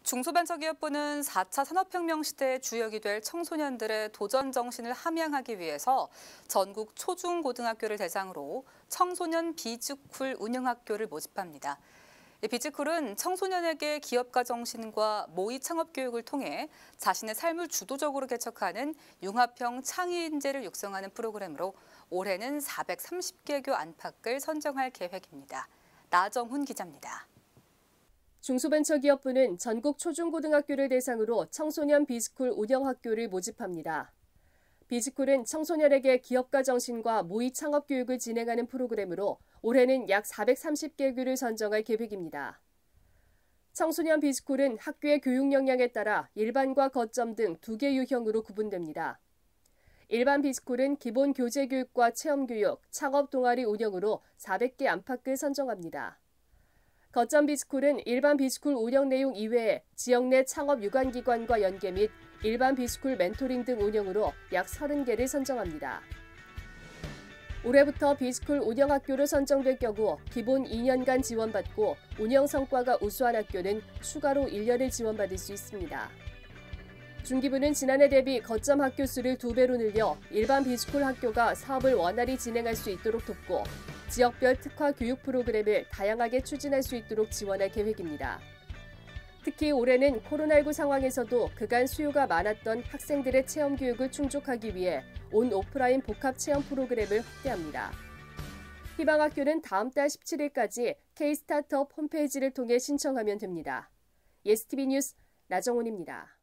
중소벤처기업부는 4차 산업혁명 시대의 주역이 될 청소년들의 도전 정신을 함양하기 위해서 전국 초중고등학교를 대상으로 청소년 비즈쿨 운영학교를 모집합니다. 비즈쿨은 청소년에게 기업가 정신과 모의 창업 교육을 통해 자신의 삶을 주도적으로 개척하는 융합형 창의 인재를 육성하는 프로그램으로 올해는 430개교 안팎을 선정할 계획입니다. 나정훈 기자입니다. 중소벤처기업부는 전국 초중고등학교를 대상으로 청소년 비즈쿨 운영학교를 모집합니다. 비즈쿨은 청소년에게 기업가 정신과 모의 창업 교육을 진행하는 프로그램으로 올해는 약 430개교를 선정할 계획입니다. 청소년 비즈쿨은 학교의 교육 역량에 따라 일반과 거점 등 2개 유형으로 구분됩니다. 일반 비즈쿨은 기본 교재 교육과 체험 교육, 창업 동아리 운영으로 400개 안팎을 선정합니다. 거점 비즈쿨은 일반 비즈쿨 운영 내용 이외에 지역 내 창업 유관기관과 연계 및 일반 비즈쿨 멘토링 등 운영으로 약 30개를 선정합니다. 올해부터 비즈쿨 운영학교로 선정될 경우 기본 2년간 지원받고 운영 성과가 우수한 학교는 추가로 1년을 지원받을 수 있습니다. 중기부는 지난해 대비 거점 학교 수를 2배로 늘려 일반 비즈쿨 학교가 사업을 원활히 진행할 수 있도록 돕고 지역별 특화 교육 프로그램을 다양하게 추진할 수 있도록 지원할 계획입니다. 특히 올해는 코로나19 상황에서도 그간 수요가 많았던 학생들의 체험 교육을 충족하기 위해 온 오프라인 복합 체험 프로그램을 확대합니다. 희망학교는 다음 달 17일까지 K-스타트업 홈페이지를 통해 신청하면 됩니다. 예스티비 뉴스 나정훈입니다.